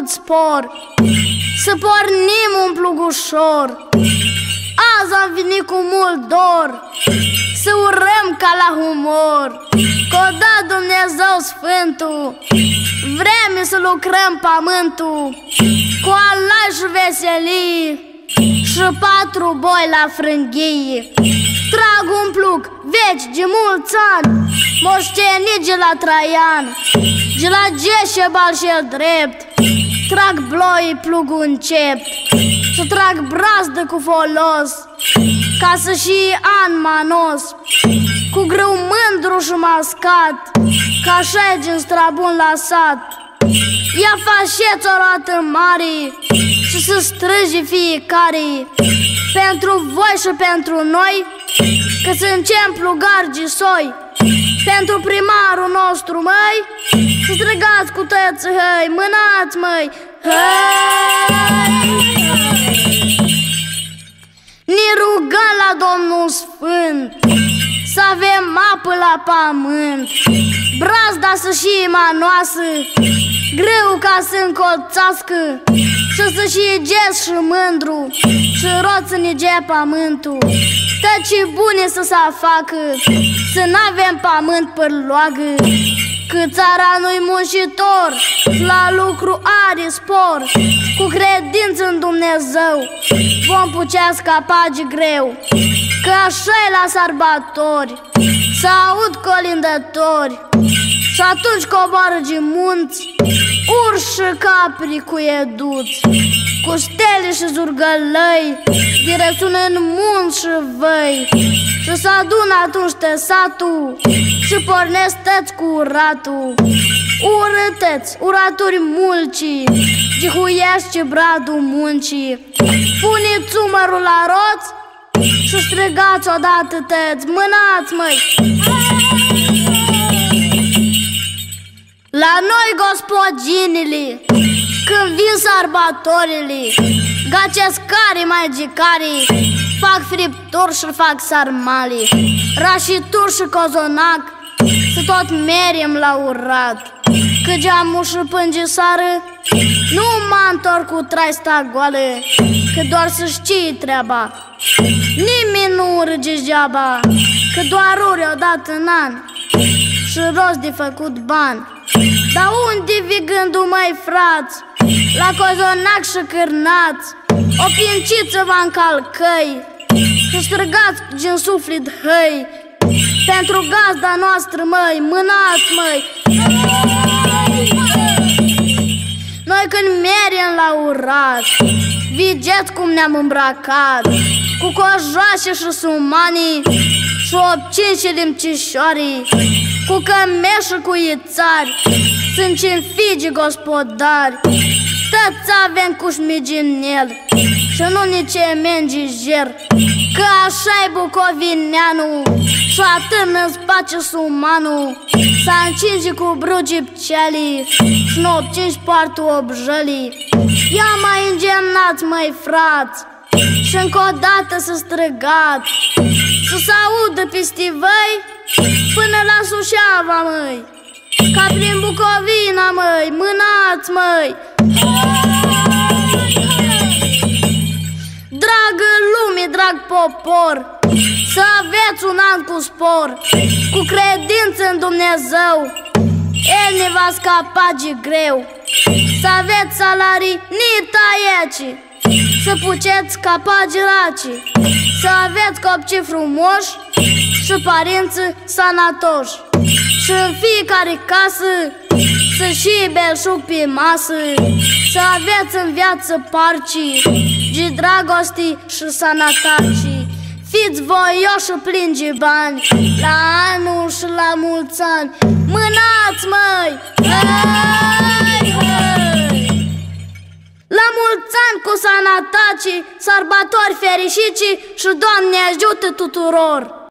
mult spor, să pornim un plug ușor. Azi am venit cu mult dor, să urăm ca la humor, că-o dat Dumnezeu Sfântul. Vrem să lucrăm pământul cu alai și veselii și 4 boi la frânghii. Trag un plug veci de mulți ani, moștenit de la Traian, de la Geșebal și-l drept. Trag bloii plugul încept, să trag brazdă cu folos, ca să și an manos, cu grâu mândru și mascat, ca așa-i din strabun la sat. Ia faceți o roată mare și să strâge fiecare, pentru voi și pentru noi, că suntem plugari de soi. Pentru primarul nostru, măi, să strigați cu tăți, hăi, mânați, măi, hăi! Ne rugăm la Domnul Sfânt să avem apă la pământ, brazda să și manoasă, greu ca să încolțească, și să și igeți și mândru, și rot să ne gea pământul. Tăci bune să se facă, să n-avem pământ părloagă, că țara nu-i muncitor, la lucru are spor. Cu credință în Dumnezeu vom putea scapa de greu, că așa-i la sărbători, să aud colindători, și atunci coboară de munți urși și capri cu eduți, cu stele și zurgălăi, de răsună în munți și văi, și să adună atunci satul și pornesc tăți cu uratul. Urâtăți, uraturi mulcii, gihuiești bradul muncii. Puneți umărul la roți și strigați odată tăți, mânați, măi! La noi, gospodinile, când vin sărbătorile, gacescari mai gicari fac fripturi și fac sarmali, rașituri și cozonac, să tot meriem la urat. Că geamul și pângesară nu mă întorc cu traista goală, că doar să știi treaba. Nimeni nu urge deaba, că doar ori odată în an și rost de făcut bani. Dar unde vii gândul, măi, frați, la cozonac și cârnați, o pinciță vă încalcăi și străgați din suflet hăi, pentru gazda noastră, măi, mânați, măi! Noi când mergem la urat, vedeți cum ne-am îmbracat, cu cojoașe și sumanii și obcini și limcișorii, cu cămeși și cu ițari, sunt figi gospodari. Tăți avem cu șmiginel și nu nici mengi jer, că așa-i bucovineanu și atârnă în space sumanul, s-a încinge cu brugi pcelii și nu obcingi poartul objălii. Ia mai îngemnați, măi, frați, și încă o dată să străgați, să se audă peste voi până la Suceava, măi, ca prin Bucovina, măi, mânați, măi! Dragă lume, drag popor, să aveți un an cu spor, cu credință în Dumnezeu, El ne va scapa de greu. Să aveți salarii nitaieci, să puteți scapa de raci, să aveți copii frumoși și părinți sănătoși, și în fiecare casă să și belșug pe masă, să aveți în viață parcii de dragoste și sănătate. Fiți voioși și plini de bani, la anul și la mulți ani. Mânați, măi! Hei, hei! La mulți ani cu sănătate, sărbători fericiți și Doamne ajută tuturor!